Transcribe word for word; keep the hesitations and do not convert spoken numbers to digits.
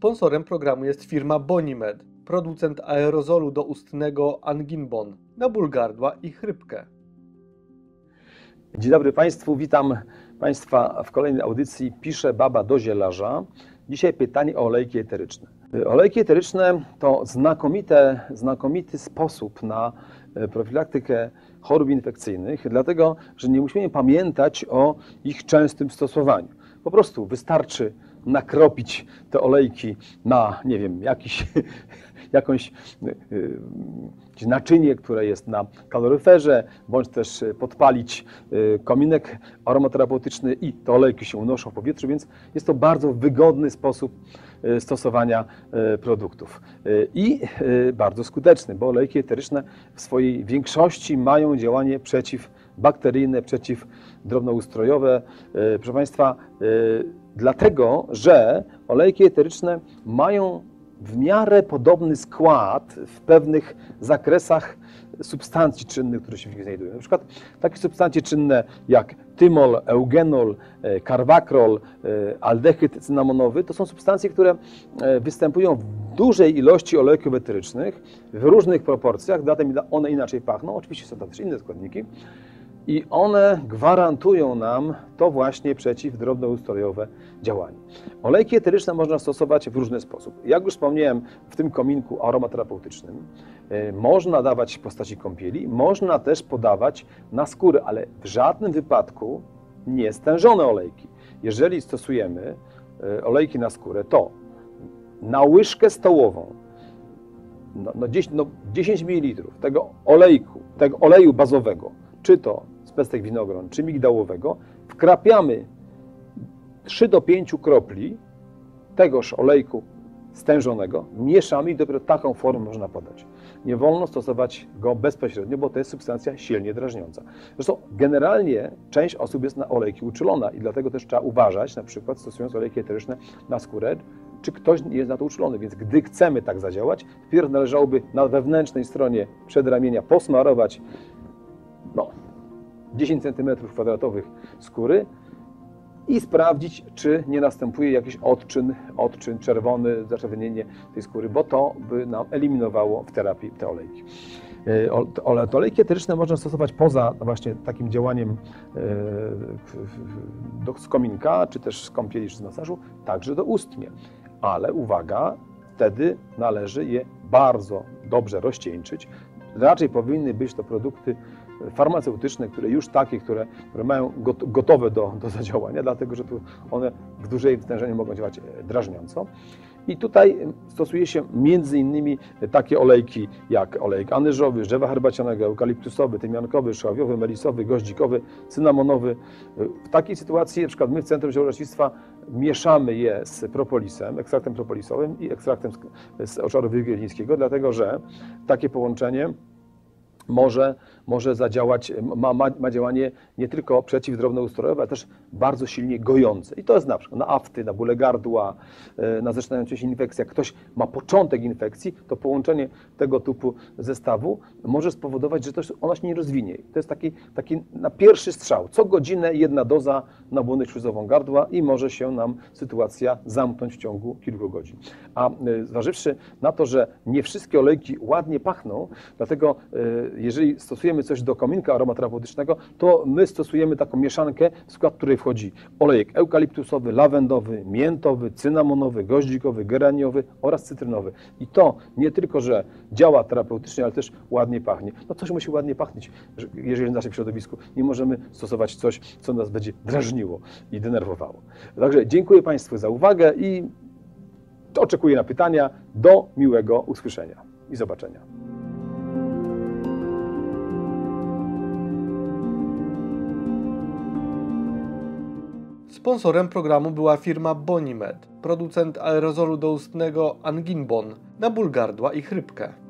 Sponsorem programu jest firma Bonimed, producent aerozolu doustnego Anginbon na ból gardła i chrypkę. Dzień dobry Państwu, witam Państwa w kolejnej audycji Pisze baba do zielarza. Dzisiaj pytanie o olejki eteryczne. Olejki eteryczne to znakomite, znakomity sposób na profilaktykę chorób infekcyjnych, dlatego że nie musimy pamiętać o ich częstym stosowaniu. Po prostu wystarczy nakropić te olejki na, nie wiem, jakiś, jakąś yy, naczynie, które jest na kaloryferze, bądź też podpalić yy, kominek aromaterapeutyczny i te olejki się unoszą w powietrzu, więc jest to bardzo wygodny sposób yy, stosowania yy, produktów yy, i yy, bardzo skuteczny, bo olejki eteryczne w swojej większości mają działanie przeciwbakteryjne, przeciwdrobnoustrojowe. Yy, proszę Państwa, yy, dlatego, że olejki eteryczne mają w miarę podobny skład w pewnych zakresach substancji czynnych, które się w nich znajdują. Na przykład takie substancje czynne jak tymol, eugenol, karwakrol, aldehyd cynamonowy to są substancje, które występują w dużej ilości olejków eterycznych w różnych proporcjach, dlatego one inaczej pachną. Oczywiście są tam też inne składniki. I one gwarantują nam to właśnie przeciwdrobnoustrojowe działanie. Olejki eteryczne można stosować w różny sposób. Jak już wspomniałem, w tym kominku aromaterapeutycznym można dawać w postaci kąpieli, można też podawać na skórę, ale w żadnym wypadku nie stężone olejki. Jeżeli stosujemy olejki na skórę, to na łyżkę stołową no, no dziesięć, no dziesięć mililitrów tego olejku, tego oleju bazowego, czy to z pestek winogron, czy migdałowego, wkrapiamy trzy do pięciu kropli tegoż olejku stężonego, mieszamy i dopiero taką formę można podać. Nie wolno stosować go bezpośrednio, bo to jest substancja silnie drażniąca. Zresztą generalnie część osób jest na olejki uczulona i dlatego też trzeba uważać, na przykład stosując olejki eteryczne na skórę, czy ktoś jest na to uczulony. Więc gdy chcemy tak zadziałać, wpierw należałoby na wewnętrznej stronie przedramienia posmarować no, dziesięć centymetrów kwadratowych skóry i sprawdzić, czy nie następuje jakiś odczyn, odczyn czerwony, zaczerwienienie tej skóry, bo to by nam eliminowało w terapii te olejki. Te olejki eteryczne można stosować poza właśnie takim działaniem z kominka, czy też z kąpieli, czy z masażu, także doustnie. Ale uwaga, wtedy należy je bardzo dobrze rozcieńczyć. Raczej powinny być to produkty farmaceutyczne, które już takie, które, które mają gotowe do, do zadziałania, dlatego że tu one w dużej stężeniu mogą działać drażniąco. I tutaj stosuje się między innymi takie olejki jak olejek anyżowy, drzewa herbacianego, eukaliptusowy, tymiankowy, szałwiowy, melisowy, goździkowy, cynamonowy. W takiej sytuacji, na przykład my w Centrum Zielarstwa mieszamy je z propolisem, ekstraktem propolisowym i ekstraktem z, z obszaru wigilijskiego, dlatego że takie połączenie może, może zadziałać, ma, ma, ma działanie nie tylko przeciwdrobnoustrojowe, ale też bardzo silnie gojące. I to jest na przykład na afty, na bóle gardła, na zaczynające się infekcje. Jak ktoś ma początek infekcji, to połączenie tego typu zestawu może spowodować, że to ona się nie rozwinie. To jest taki, taki na pierwszy strzał. Co godzinę jedna doza na błonę śluzową gardła i może się nam sytuacja zamknąć w ciągu kilku godzin. A zważywszy na to, że nie wszystkie olejki ładnie pachną, dlatego jeżeli stosujemy coś do kominka aromaterapeutycznego, to my stosujemy taką mieszankę, w skład której wchodzi olejek eukaliptusowy, lawendowy, miętowy, cynamonowy, goździkowy, geraniowy oraz cytrynowy. I to nie tylko, że działa terapeutycznie, ale też ładnie pachnie. No coś musi ładnie pachnieć, jeżeli w naszym środowisku nie możemy stosować coś, co nas będzie drażniło i denerwowało. Także dziękuję Państwu za uwagę i oczekuję na pytania. Do miłego usłyszenia i zobaczenia. Sponsorem programu była firma Bonimed, producent aerozolu doustnego Anginbon na ból gardła i chrypkę.